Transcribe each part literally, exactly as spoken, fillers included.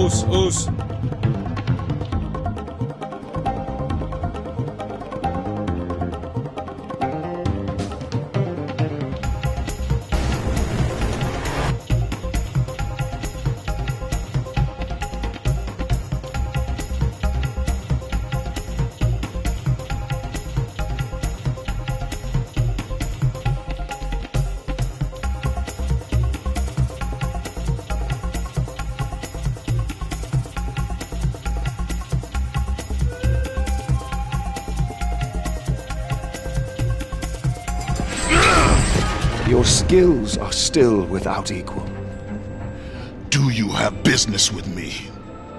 Oos, oos. Your skills are still without equal. Do you have business with me?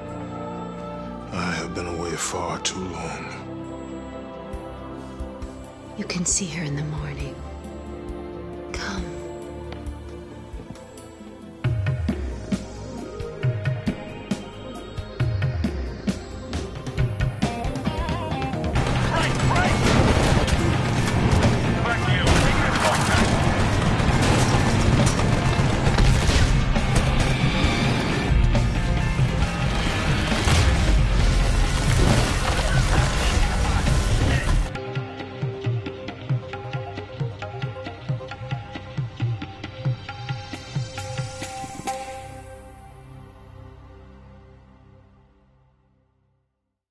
I have been away far too long. You can see her in the morning. Come.